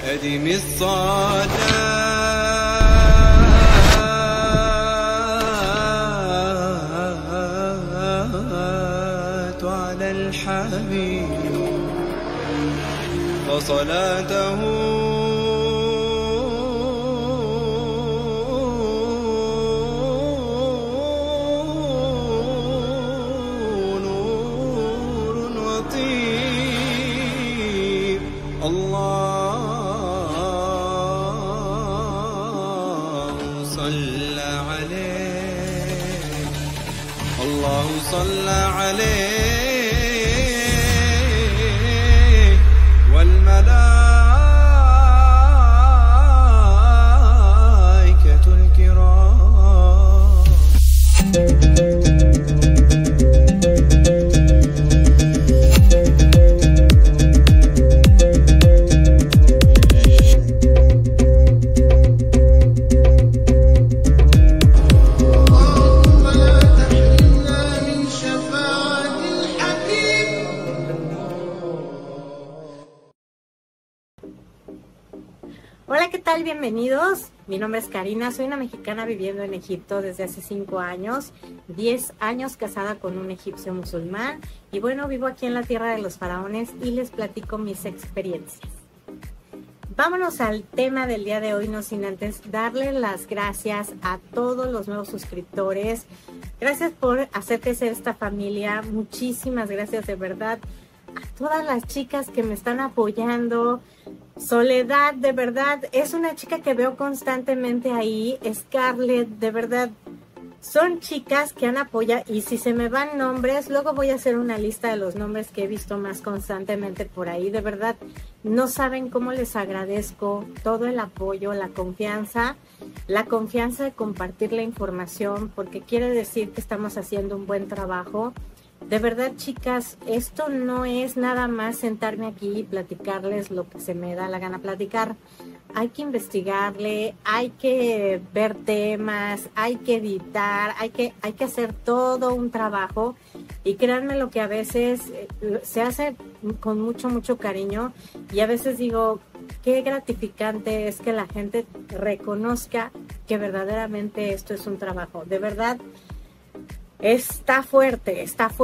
أدم الصلاة على الحبيب فصلاته نور وطيب. الله صلى عليه، الله صلى عليه والملائكة الكرام. Hola, ¿qué tal? Bienvenidos. Mi nombre es Karina, soy una mexicana viviendo en Egipto desde hace 5 años, 10 años casada con un egipcio musulmán y bueno, vivo aquí en la tierra de los faraones y les platico mis experiencias. Vámonos al tema del día de hoy, no sin antes darle las gracias a todos los nuevos suscriptores. Gracias por hacer crecer esta familia, muchísimas gracias de verdad. A todas las chicas que me están apoyando. Soledad, de verdad, es una chica que veo constantemente ahí. Scarlett, de verdad, son chicas que han apoyado. Y si se me van nombres, luego voy a hacer una lista de los nombres que he visto más constantemente por ahí. De verdad, no saben cómo les agradezco todo el apoyo, la confianza de compartir la información, porque quiere decir que estamos haciendo un buen trabajo. De verdad, chicas, esto no es nada más sentarme aquí y platicarles lo que se me da la gana platicar. Hay que investigarle, hay que ver temas, hay que editar, hay que hacer todo un trabajo. Y créanme lo que a veces se hace con mucho cariño. Y a veces digo, qué gratificante es que la gente reconozca que verdaderamente esto es un trabajo. De verdad, está fuerte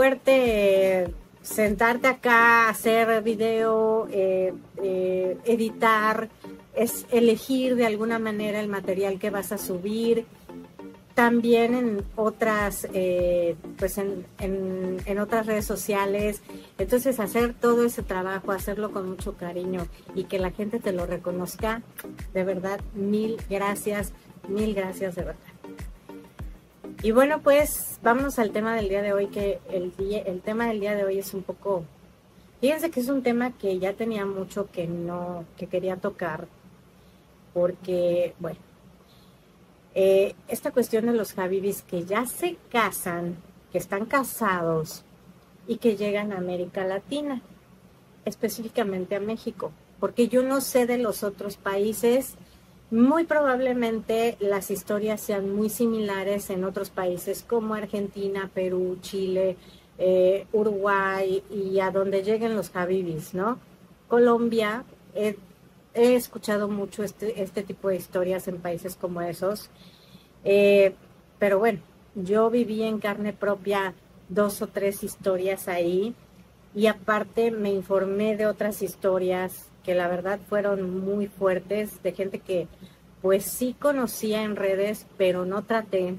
sentarte acá, hacer video, editar, es elegir de alguna manera el material que vas a subir. También en otras, pues en otras redes sociales. Entonces hacer todo ese trabajo, hacerlo con mucho cariño y que la gente te lo reconozca, de verdad, mil gracias de verdad. Y bueno, pues vámonos al tema del día de hoy, que el tema del día de hoy es un poco, fíjense que es un tema que ya tenía mucho que quería tocar, porque, bueno, esta cuestión de los habibis que ya se casan, que están casados y que llegan a América Latina, específicamente a México, porque yo no sé de los otros países. Muy probablemente las historias sean muy similares en otros países como Argentina, Perú, Chile, Uruguay y a donde lleguen los habibis, ¿no? Colombia, he escuchado mucho este tipo de historias en países como esos, pero bueno, yo viví en carne propia 2 o 3 historias ahí y aparte me informé de otras historias que la verdad fueron muy fuertes, de gente que pues sí conocía en redes, pero no traté,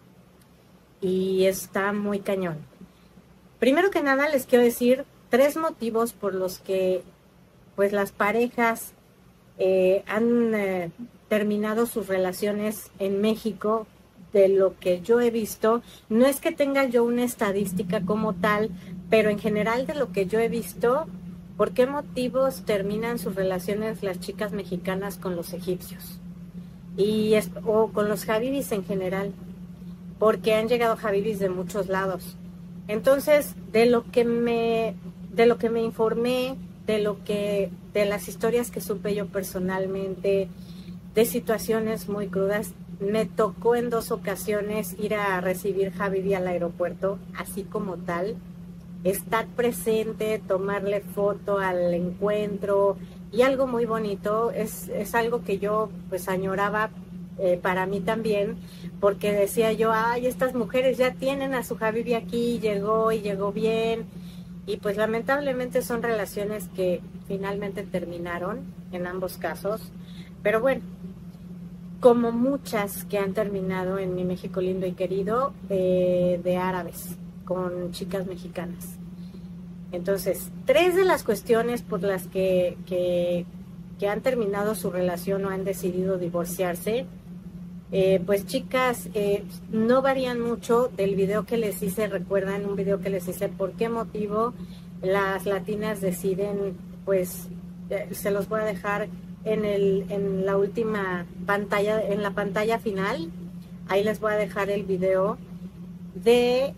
y está muy cañón. Primero que nada les quiero decir 3 motivos por los que pues las parejas han terminado sus relaciones en México. De lo que yo he visto, no es que tenga yo una estadística como tal, pero en general de lo que yo he visto, ¿por qué motivos terminan sus relaciones las chicas mexicanas con los egipcios? O con los habibis en general, porque han llegado habibis de muchos lados. Entonces, de lo que me informé, de las historias que supe yo personalmente, de situaciones muy crudas, me tocó en 2 ocasiones ir a recibir habibi al aeropuerto, así como tal, estar presente, tomarle foto al encuentro, Y algo muy bonito, es algo que yo pues añoraba para mí también, porque decía yo, ay, estas mujeres ya tienen a su Habibi aquí, llegó y llegó bien, y pues lamentablemente son relaciones que finalmente terminaron en ambos casos, pero bueno, como muchas que han terminado en mi México lindo y querido, de árabes, con chicas mexicanas. Entonces, 3 de las cuestiones por las que han terminado su relación o han decidido divorciarse, pues chicas, no varían mucho del video que les hice. Recuerdan un video que les hice, ¿por qué motivo las latinas deciden? Pues se los voy a dejar en la última pantalla, en la pantalla final. Ahí les voy a dejar el video de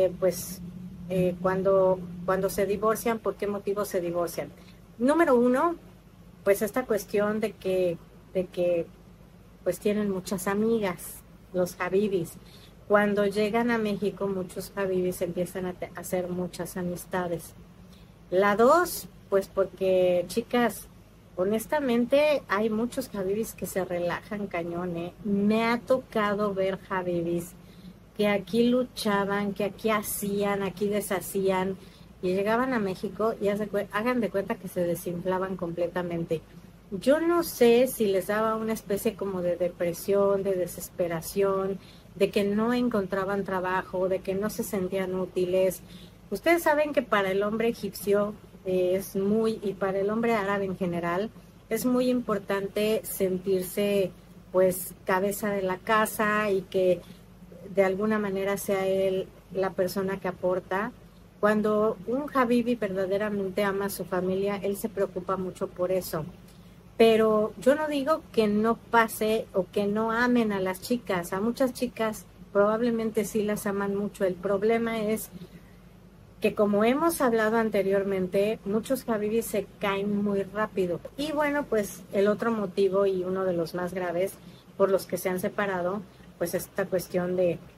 cuando se divorcian, por qué motivo se divorcian. Número 1, pues esta cuestión de que pues tienen muchas amigas, los habibis. Cuando llegan a México, muchos habibis empiezan a hacer muchas amistades. La 2, pues porque, chicas, honestamente hay muchos habibis que se relajan cañón, ¿eh? Me ha tocado ver habibis que aquí luchaban, que aquí hacían, aquí deshacían, y llegaban a México y hagan de cuenta que se desinflaban completamente. Yo no sé si les daba una especie como de depresión, de desesperación, de que no encontraban trabajo, de que no se sentían útiles. Ustedes saben que para el hombre egipcio y para el hombre árabe en general, es muy importante sentirse pues cabeza de la casa y que de alguna manera sea él la persona que aporta. Cuando un habibi verdaderamente ama a su familia, él se preocupa mucho por eso. Pero yo no digo que no pase o que no amen a las chicas. A muchas chicas probablemente sí las aman mucho. El problema es que, como hemos hablado anteriormente, muchos habibis se caen muy rápido. Y bueno, pues el otro motivo, y uno de los más graves por los que se han separado, pues esta cuestión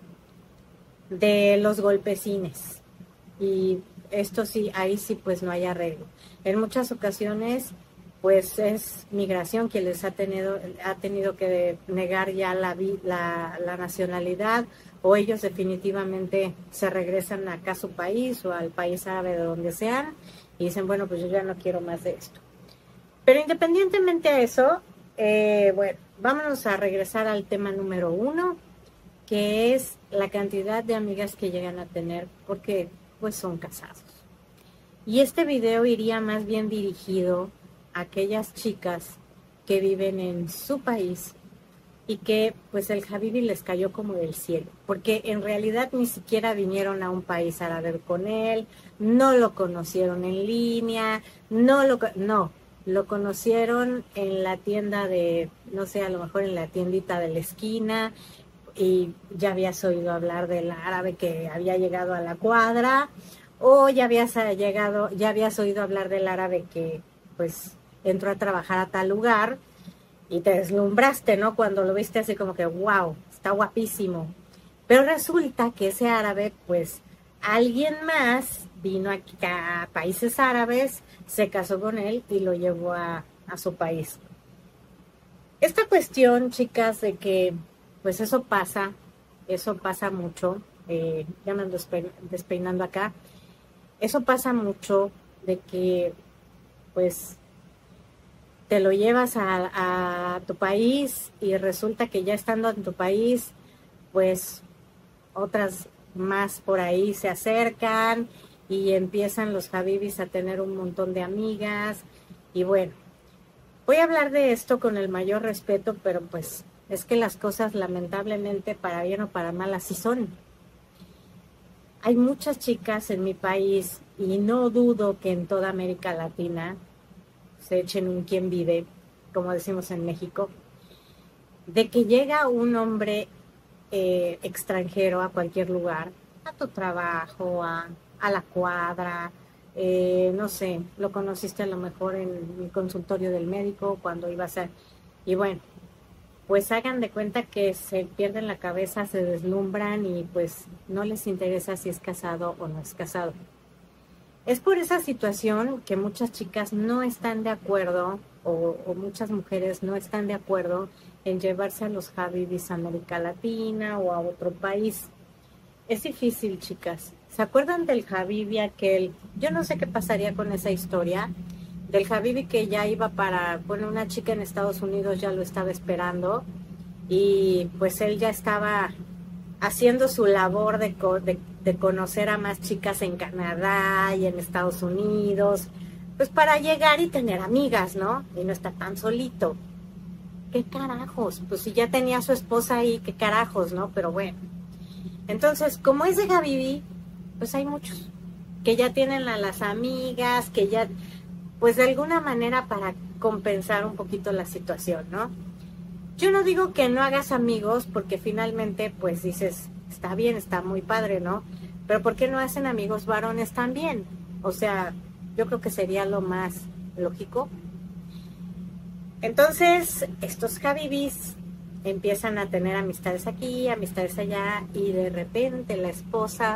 de los golpecines. Y esto sí, ahí sí pues no hay arreglo. En muchas ocasiones pues es migración quien les ha tenido que negar ya la nacionalidad, o ellos definitivamente se regresan acá a su país o al país árabe de donde sean y dicen, bueno, pues yo ya no quiero más de esto. Pero independientemente a eso, bueno, vámonos a regresar al tema número 1, que es la cantidad de amigas que llegan a tener porque pues son casados. Y este video iría más bien dirigido a aquellas chicas que viven en su país y que pues el habibi les cayó como del cielo, porque en realidad ni siquiera vinieron a un país árabe con él, no lo conocieron en línea, no, lo conocieron en la tienda de, no sé, a lo mejor en la tiendita de la esquina, y ya habías oído hablar del árabe que había llegado a la cuadra, o ya habías oído hablar del árabe que pues entró a trabajar a tal lugar y te deslumbraste, ¿no? Cuando lo viste así como que, wow, está guapísimo. Pero resulta que ese árabe, pues alguien más vino aquí a países árabes, se casó con él y lo llevó a su país. Esta cuestión, chicas, de que pues eso pasa mucho, ya me ando despeinando acá, eso pasa mucho de que pues te lo llevas a tu país y resulta que ya estando en tu país, pues otras más por ahí se acercan y empiezan los habibis a tener un montón de amigas. Y bueno, voy a hablar de esto con el mayor respeto, pero pues es que las cosas lamentablemente, para bien o para mal, así son. Hay muchas chicas en mi país, y no dudo que en toda América Latina se echen un quien vive, como decimos en México, de que llega un hombre extranjero a cualquier lugar, a tu trabajo, a la cuadra, no sé, lo conociste a lo mejor en el consultorio del médico cuando ibas a... Y bueno, pues hagan de cuenta que se pierden la cabeza, se deslumbran y pues no les interesa si es casado o no es casado. Es por esa situación que muchas chicas no están de acuerdo o muchas mujeres no están de acuerdo en llevarse a los habibis a América Latina o a otro país. Es difícil, chicas. ¿Se acuerdan del habibi aquel? Yo no sé qué pasaría con esa historia. Del habibi que ya iba para, bueno, una chica en Estados Unidos ya lo estaba esperando y pues él ya estaba haciendo su labor de conocer a más chicas en Canadá y en Estados Unidos, pues para llegar y tener amigas, ¿no? Y no estar tan solito. ¿Qué carajos? Pues si ya tenía a su esposa ahí, ¿qué carajos, no? Pero bueno. Entonces, como es de habibi, pues hay muchos que ya tienen a las amigas, que ya, pues de alguna manera para compensar un poquito la situación, ¿no? Yo no digo que no hagas amigos, porque finalmente, pues dices, está bien, está muy padre, ¿no? Pero ¿por qué no hacen amigos varones también? O sea, yo creo que sería lo más lógico. Entonces, estos habibis empiezan a tener amistades aquí, amistades allá, y de repente la esposa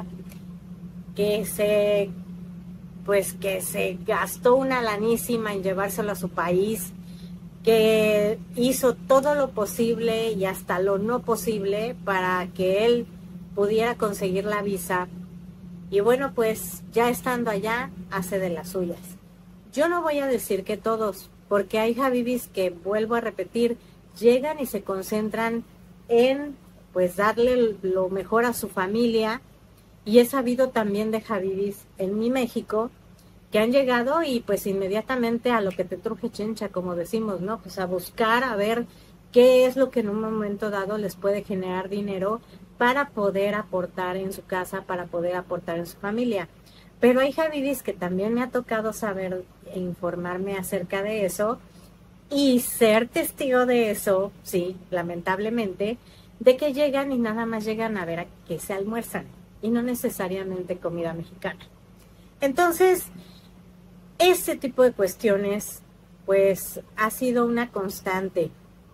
pues que se gastó una lanísima en llevárselo a su país, que hizo todo lo posible y hasta lo no posible para que él pudiera conseguir la visa. Y bueno, pues ya estando allá, hace de las suyas. Yo no voy a decir que todos, porque hay habibis que, vuelvo a repetir, llegan y se concentran en pues darle lo mejor a su familia. Y he sabido también de habibis en mi México que han llegado y pues inmediatamente a lo que te truje chencha, como decimos, ¿no? Pues a buscar, a ver qué es lo que en un momento dado les puede generar dinero para poder aportar en su casa, para poder aportar en su familia. Pero hay habibis que también me ha tocado saber e informarme acerca de eso y ser testigo de eso, sí, lamentablemente, de que llegan y nada más llegan a ver a qué se almuerzan y no necesariamente comida mexicana. Entonces, ese tipo de cuestiones, pues, ha sido una constante.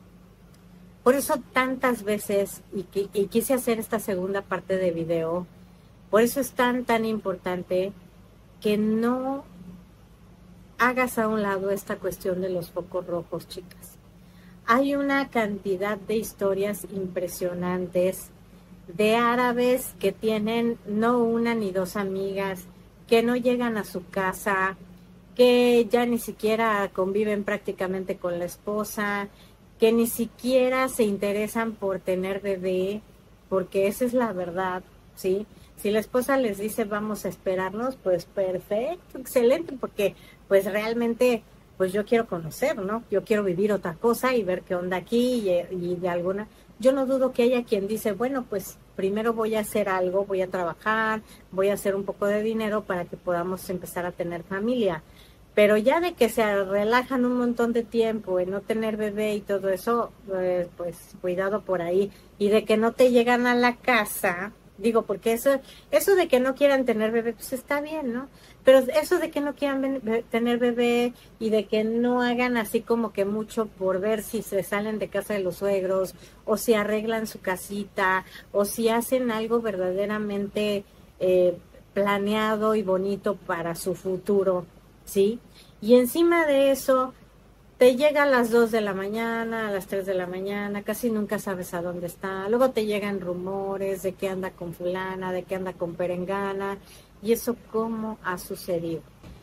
Por eso tantas veces, y quise hacer esta segunda parte de video, por eso es tan importante que no hagas a un lado esta cuestión de los focos rojos, chicas. Hay una cantidad de historias impresionantes de árabes que tienen no una ni dos amigas, que no llegan a su casa, que ya ni siquiera conviven prácticamente con la esposa, que ni siquiera se interesan por tener bebé, porque esa es la verdad, ¿sí? Si la esposa les dice vamos a esperarnos, pues perfecto, excelente, porque pues realmente pues yo quiero conocer, ¿no? Yo quiero vivir otra cosa y ver qué onda aquí y de alguna... Yo no dudo que haya quien dice, bueno, pues primero voy a hacer algo, voy a trabajar, voy a hacer un poco de dinero para que podamos empezar a tener familia. Pero ya de que se relajan un montón de tiempo en no tener bebé y todo eso, pues cuidado por ahí. Y de que no te llegan a la casa, digo, porque eso de que no quieran tener bebé, pues está bien, ¿no? Pero eso de que no quieran tener bebé y de que no hagan así como que mucho por ver si se salen de casa de los suegros o si arreglan su casita o si hacen algo verdaderamente planeado y bonito para su futuro, ¿sí? Y encima de eso, te llega a las 2 de la mañana, a las 3 de la mañana, casi nunca sabes a dónde está. Luego te llegan rumores de que anda con fulana, de que anda con perengana. ¿Y eso cómo ha sucedido?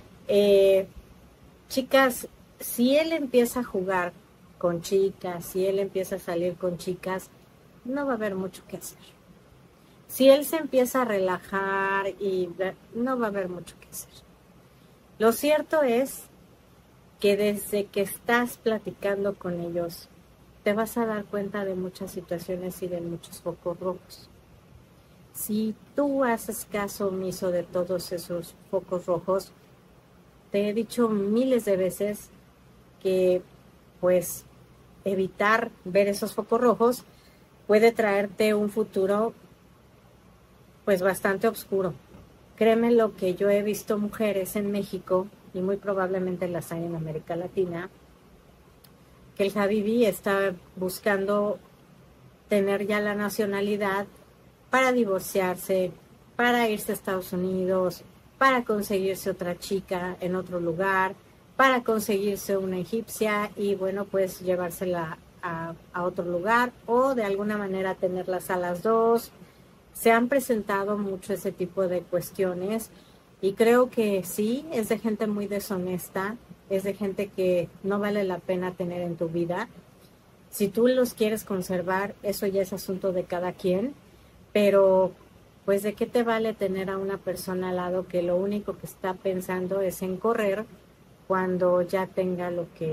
Chicas, si él empieza a jugar con chicas, si él empieza a salir con chicas, no va a haber mucho que hacer. Si él se empieza a relajar, no va a haber mucho que hacer. Lo cierto es que desde que estás platicando con ellos, te vas a dar cuenta de muchas situaciones y de muchos focos rojos. Si tú haces caso omiso de todos esos focos rojos, te he dicho miles de veces que, pues, evitar ver esos focos rojos puede traerte un futuro, pues, bastante oscuro. Créeme lo que yo he visto mujeres en México, y muy probablemente las hay en América Latina, que el habibi está buscando tener ya la nacionalidad para divorciarse, para irse a Estados Unidos, para conseguirse otra chica en otro lugar, para conseguirse una egipcia y bueno, pues llevársela a otro lugar o de alguna manera tenerlas a las dos. Se han presentado mucho ese tipo de cuestiones y creo que sí, es de gente muy deshonesta, es de gente que no vale la pena tener en tu vida. Si tú los quieres conservar, eso ya es asunto de cada quien, pero pues de qué te vale tener a una persona al lado que lo único que está pensando es en correr cuando ya tenga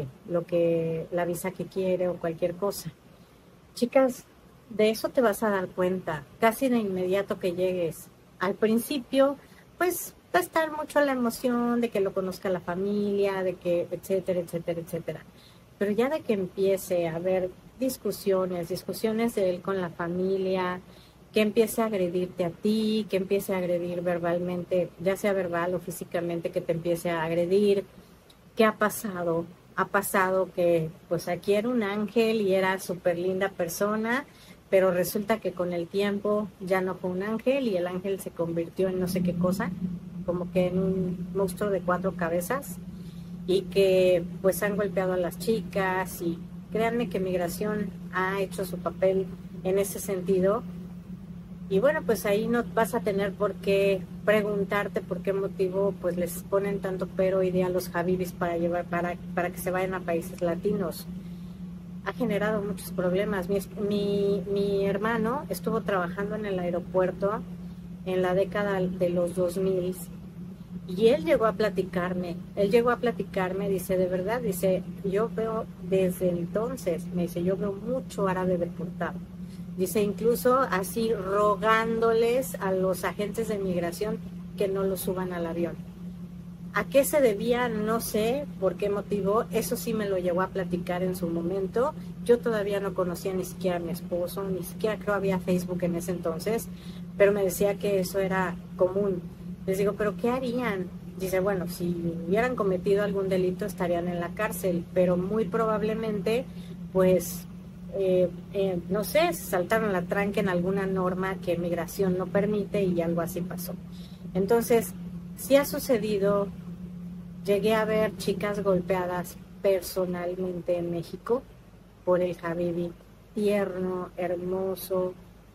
la visa que quiere o cualquier cosa. Chicas, de eso te vas a dar cuenta casi de inmediato que llegues. Al principio, pues va a estar mucho la emoción de que lo conozca la familia, de que etcétera, etcétera, etcétera. Pero ya de que empiece a haber discusiones de él con la familia, que empiece a agredirte a ti, que empiece a agredir verbalmente, ya sea verbal o físicamente, que te empiece a agredir. ¿Qué ha pasado? Ha pasado que pues aquí era un ángel y era súper linda persona, pero resulta que con el tiempo ya no fue un ángel y el ángel se convirtió en no sé qué cosa, como que en un monstruo de 4 cabezas y que pues han golpeado a las chicas y créanme que Migración ha hecho su papel en ese sentido. Y bueno, pues ahí no vas a tener por qué preguntarte por qué motivo pues les ponen tanto pero hoy día a los Habibis para que se vayan a países latinos. Ha generado muchos problemas. Mi hermano estuvo trabajando en el aeropuerto en la década de los 2000 y él llegó a platicarme, dice, de verdad, dice, yo veo desde entonces, me dice, yo veo mucho árabe deportado. Dice, incluso así rogándoles a los agentes de migración que no lo suban al avión. ¿A qué se debía? No sé por qué motivo. Eso sí me lo llegó a platicar en su momento. Yo todavía no conocía ni siquiera a mi esposo, ni siquiera creo había Facebook en ese entonces, pero me decía que eso era común. Les digo, ¿pero qué harían? Dice, bueno, si hubieran cometido algún delito estarían en la cárcel, pero muy probablemente, pues... no sé, saltaron la tranca en alguna norma que migración no permite y algo así pasó. Entonces, sí ha sucedido, llegué a ver chicas golpeadas personalmente en México por el Habibi, tierno, hermoso,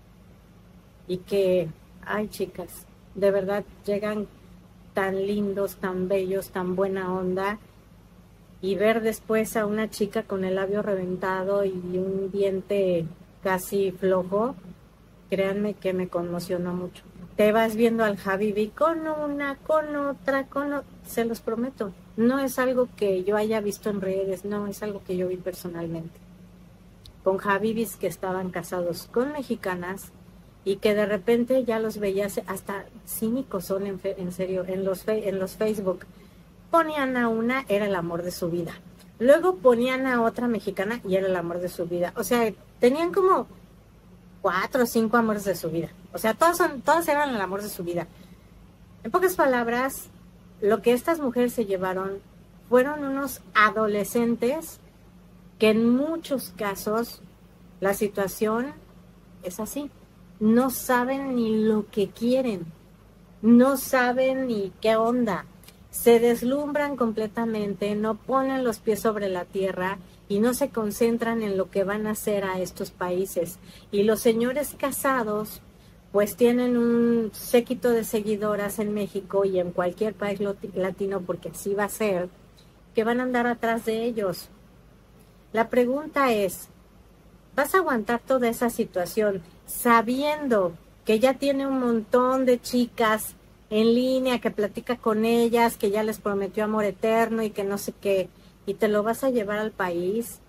y que, ay chicas, de verdad llegan tan lindos, tan bellos, tan buena onda, y ver después a una chica con el labio reventado y un diente casi flojo, créanme que me conmocionó mucho. Te vas viendo al Habibi con una, con otra, se los prometo. No es algo que yo haya visto en redes, no, es algo que yo vi personalmente. Con Habibis que estaban casados con mexicanas y que de repente ya los veías, hasta cínicos son en serio, en los Facebook. Ponían a una, era el amor de su vida. Luego ponían a otra mexicana y era el amor de su vida. O sea, tenían como 4 o 5 amores de su vida. O sea, todos eran el amor de su vida. En pocas palabras, lo que estas mujeres se llevaron fueron unos adolescentes que en muchos casos la situación es así. No saben ni lo que quieren. No saben ni qué onda. Se deslumbran completamente, no ponen los pies sobre la tierra y no se concentran en lo que van a hacer a estos países. Y los señores casados, pues tienen un séquito de seguidoras en México y en cualquier país latino, porque así va a ser, que van a andar atrás de ellos. La pregunta es, ¿vas a aguantar toda esa situación sabiendo que ya tiene un montón de chicas en línea, que platica con ellas, que ya les prometió amor eterno y que no sé qué, y te lo vas a llevar al país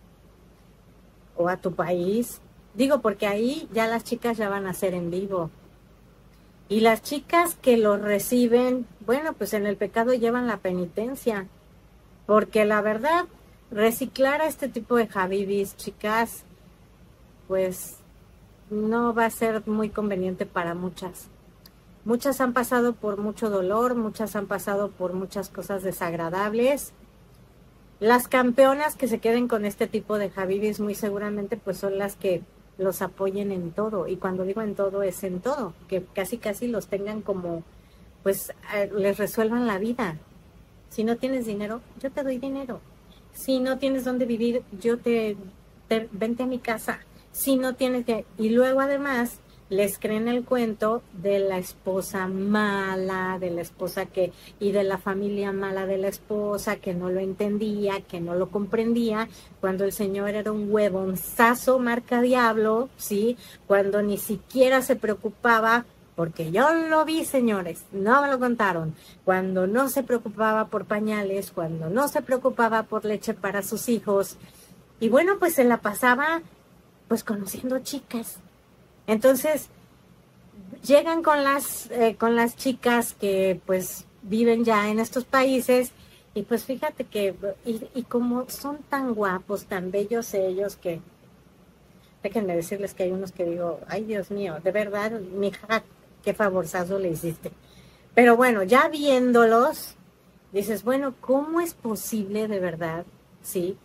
o a tu país? Digo, porque ahí ya las chicas ya van a ser en vivo. Y las chicas que los reciben, bueno, pues en el pecado llevan la penitencia. Porque la verdad, reciclar a este tipo de Habibis, chicas, pues no va a ser muy conveniente para muchas. Muchas han pasado por mucho dolor, muchas han pasado por muchas cosas desagradables. Las campeonas que se queden con este tipo de Habibis muy seguramente pues son las que los apoyen en todo. Y cuando digo en todo, es en todo. Que casi los tengan como pues les resuelvan la vida. Si no tienes dinero, yo te doy dinero. Si no tienes dónde vivir, yo vente a mi casa. Si no tienes que... Y luego además les creen el cuento de la esposa mala, de la esposa y de la familia mala de la esposa, que no lo entendía, que no lo comprendía, cuando el señor era un huevonzazo marca diablo, ¿sí? Cuando ni siquiera se preocupaba, porque yo lo vi, señores, no me lo contaron, cuando no se preocupaba por pañales, cuando no se preocupaba por leche para sus hijos, y bueno, pues se la pasaba pues conociendo chicas. Entonces llegan con las chicas que pues viven ya en estos países, y pues fíjate que y como son tan guapos, tan bellos ellos, que déjenme decirles que hay unos que digo, ay Dios mío, de verdad, mija, qué favorzazo le hiciste. Pero bueno, ya viéndolos, dices, bueno, ¿cómo es posible de verdad, sí,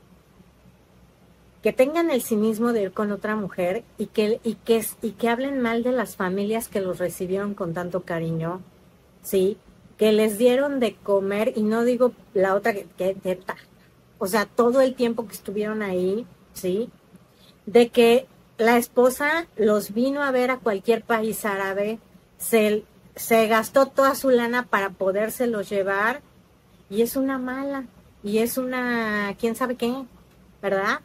que tengan el cinismo de ir con otra mujer y que hablen mal de las familias que los recibieron con tanto cariño, sí, que les dieron de comer, y no digo la otra o sea, todo el tiempo que estuvieron ahí, sí, de que la esposa los vino a ver a cualquier país árabe, se gastó toda su lana para podérselos llevar, y es una mala, y es una quién sabe qué, ¿verdad?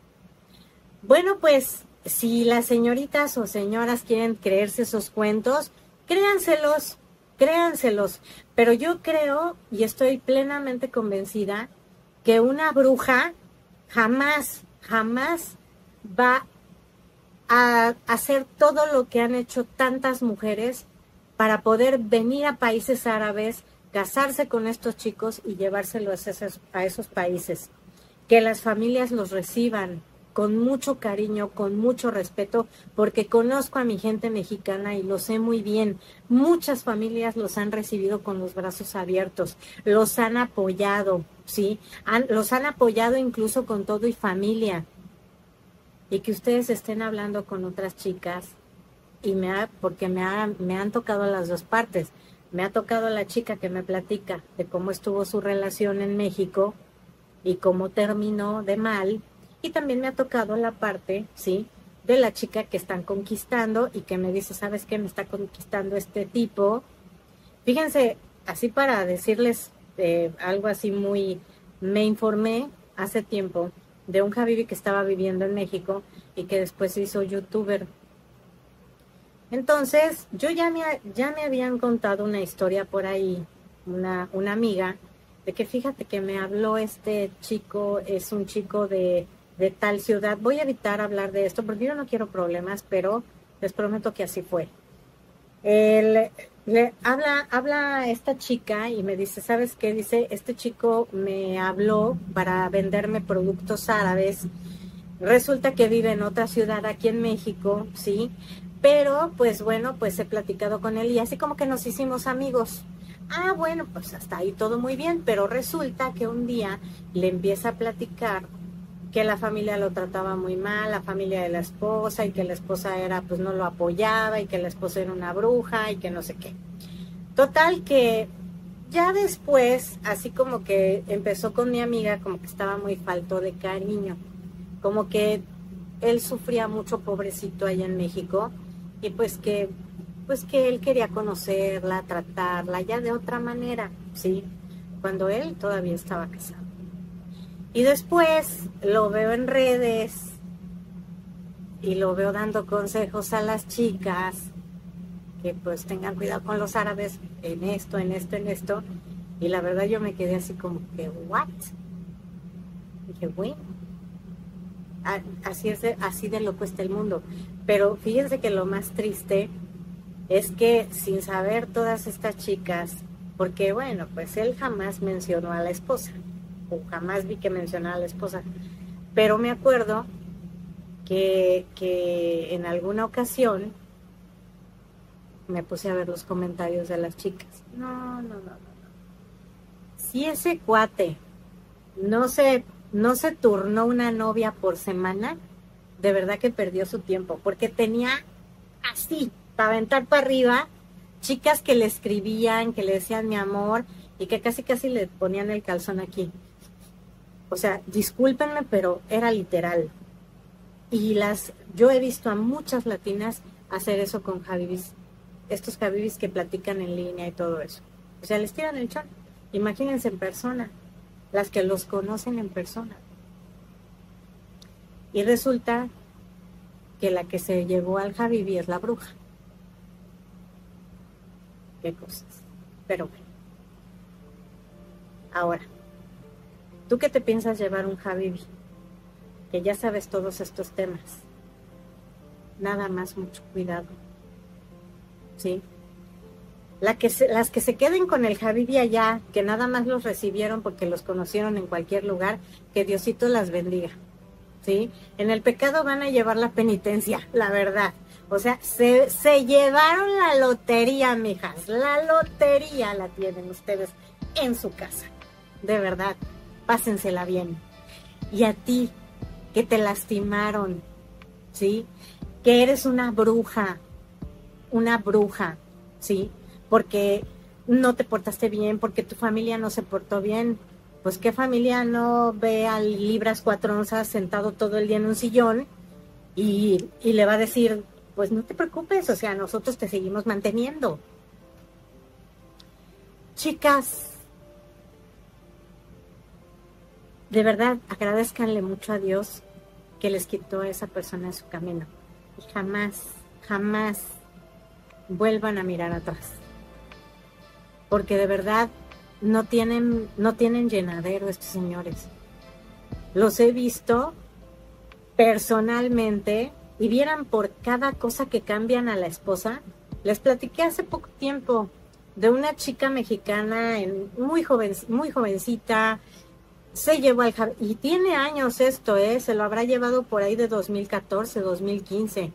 Bueno, pues si las señoritas o señoras quieren creerse esos cuentos, créanselos, pero yo creo y estoy plenamente convencida que una bruja jamás va a hacer todo lo que han hecho tantas mujeres para poder venir a países árabes, casarse con estos chicos y llevárselos a esos países. Que las familias los reciban con mucho cariño, con mucho respeto, porque conozco a mi gente mexicana y lo sé muy bien. Muchas familias los han recibido con los brazos abiertos, los han apoyado, ¿sí? Los han apoyado incluso con todo y familia. Y que ustedes estén hablando con otras chicas, porque me han tocado las dos partes. Me ha tocado la chica que me platica de cómo estuvo su relación en México y cómo terminó de mal. Y también me ha tocado la parte, ¿sí?, de la chica que están conquistando y que me dice, ¿sabes qué? Me está conquistando este tipo. Fíjense, así para decirles algo así me informé hace tiempo de un Habibi que estaba viviendo en México y que después se hizo youtuber. Entonces, yo ya me habían contado una historia por ahí, una amiga, de que fíjate que me habló este chico, es un chico de tal ciudad. Voy a evitar hablar de esto porque yo no quiero problemas, pero les prometo que así fue. Le habla esta chica y me dice, ¿sabes qué? Dice, este chico me habló para venderme productos árabes. Resulta que vive en otra ciudad aquí en México, ¿sí? Pero, pues bueno, pues he platicado con él y así como que nos hicimos amigos. Ah, bueno, pues hasta ahí todo muy bien, pero resulta que un día le empieza a platicar que la familia lo trataba muy mal, la familia de la esposa, y que la esposa pues no lo apoyaba, y que la esposa era una bruja, y que no sé qué. Total que ya después, así como que empezó con mi amiga, como que estaba muy falto de cariño, como que él sufría mucho, pobrecito, allá en México, y pues que él quería conocerla, tratarla, ya de otra manera, ¿sí? Cuando él todavía estaba casado. Y después lo veo en redes y lo veo dando consejos a las chicas que pues tengan cuidado con los árabes en esto. Y la verdad yo me quedé así como que, ¿what? Dije, bueno, así de loco está el mundo. Pero fíjense que lo más triste es que sin saber todas estas chicas, porque bueno, pues él jamás mencionó a la esposa, o jamás vi que mencionara a la esposa, pero me acuerdo que en alguna ocasión me puse a ver los comentarios de las chicas. No. Si ese cuate no se turnó una novia por semana, de verdad que perdió su tiempo, porque tenía así, para aventar para arriba, chicas que le escribían, que le decían mi amor y que casi casi le ponían el calzón aquí. O sea, discúlpenme, pero era literal. Y yo he visto a muchas latinas hacer eso con habibis, estos habibis que platican en línea y todo eso. O sea, les tiran el chon. Imagínense en persona, las que los conocen en persona. Y resulta que la que se llevó al habibi es la bruja. Qué cosas. Pero bueno. Ahora, ¿tú qué te piensas llevar un habibi? Que ya sabes todos estos temas. Nada más, mucho cuidado. ¿Sí? Las que se queden con el habibi allá, que nada más los recibieron porque los conocieron en cualquier lugar, que Diosito las bendiga. ¿Sí? En el pecado van a llevar la penitencia, la verdad. O sea, se llevaron la lotería, mijas. La lotería la tienen ustedes en su casa. De verdad, pásensela bien. Y a ti, que te lastimaron, ¿sí? Que eres una bruja, ¿sí? Porque no te portaste bien, porque tu familia no se portó bien. Pues qué familia no ve al Libras 4 onzas sentado todo el día en un sillón y le va a decir, pues no te preocupes, o sea, nosotros te seguimos manteniendo. Chicas, de verdad, agradezcanle mucho a Dios que les quitó a esa persona de su camino. Y jamás, jamás vuelvan a mirar atrás. Porque de verdad no tienen llenadero estos señores. Los he visto personalmente y vieran por cada cosa que cambian a la esposa. Les platiqué hace poco tiempo de una chica mexicana muy jovencita. Se llevó al habibi, y tiene años esto, se lo habrá llevado por ahí de 2014, 2015.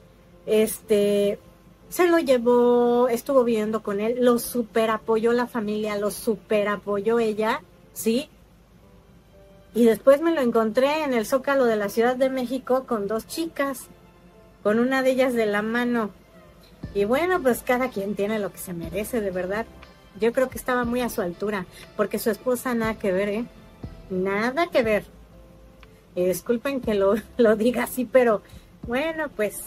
Se lo llevó, estuvo viviendo con él, lo super apoyó la familia, lo super apoyó ella, ¿sí? Y después me lo encontré en el Zócalo de la Ciudad de México con 2 chicas, con una de ellas de la mano. Y bueno, pues cada quien tiene lo que se merece, de verdad. Yo creo que estaba muy a su altura, porque su esposa nada que ver, nada que ver. Y disculpen que lo diga así, pero bueno, pues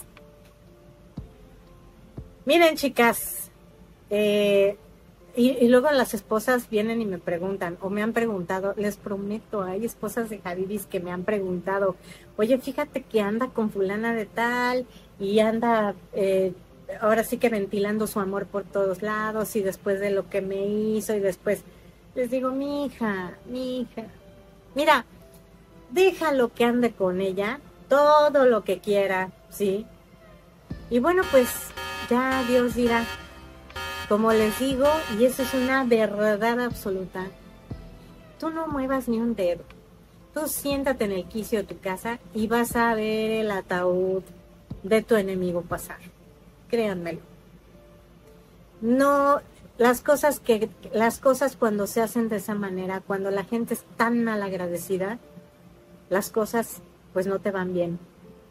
miren, chicas, y luego las esposas vienen y me preguntan, o me han preguntado, les prometo, hay esposas de habibis que me han preguntado, oye, fíjate que anda con fulana de tal, y anda, ahora sí que ventilando su amor por todos lados, y después de lo que me hizo, y después les digo, mi hija, mira, déjalo que ande con ella, todo lo que quiera, ¿sí? Y bueno, pues ya Dios dirá, como les digo, y eso es una verdad absoluta, tú no muevas ni un dedo, tú siéntate en el quicio de tu casa y vas a ver el ataúd de tu enemigo pasar, créanmelo. No, las cosas cuando se hacen de esa manera, cuando la gente es tan mal agradecida, las cosas pues no te van bien.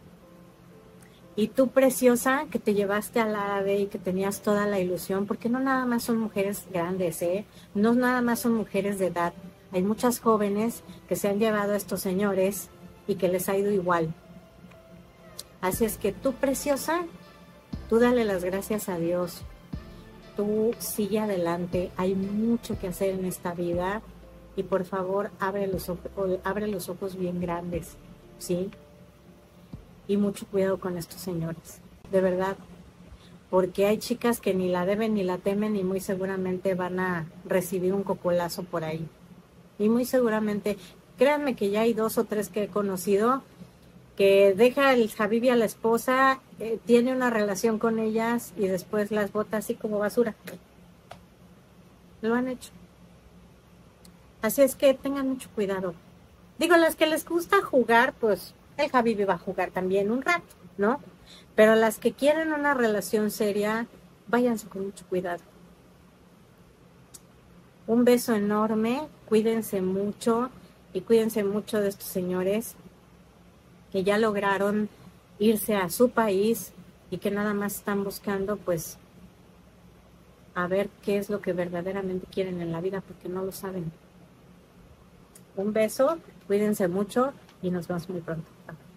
Y tú, preciosa, que te llevaste al árabe y que tenías toda la ilusión, porque no nada más son mujeres grandes, no nada más son mujeres de edad. Hay muchas jóvenes que se han llevado a estos señores y que les ha ido igual. Así es que tú, preciosa, tú dale las gracias a Dios. Tú sigue adelante. Hay mucho que hacer en esta vida y por favor abre los ojos bien grandes, ¿sí? Y mucho cuidado con estos señores, de verdad, porque hay chicas que ni la deben ni la temen y muy seguramente van a recibir un cocolazo por ahí. Y muy seguramente, créanme que ya hay 2 o 3 que he conocido que deja el habibi a la esposa, tiene una relación con ellas y después las bota así como basura. Lo han hecho. Así es que tengan mucho cuidado. Digo, las que les gusta jugar, pues el habibi va a jugar también un rato, ¿no? Pero las que quieren una relación seria, váyanse con mucho cuidado. Un beso enorme, cuídense mucho y cuídense mucho de estos señores que ya lograron irse a su país y que nada más están buscando, pues, a ver qué es lo que verdaderamente quieren en la vida, porque no lo saben. Un beso, cuídense mucho y nos vemos muy pronto. Bye.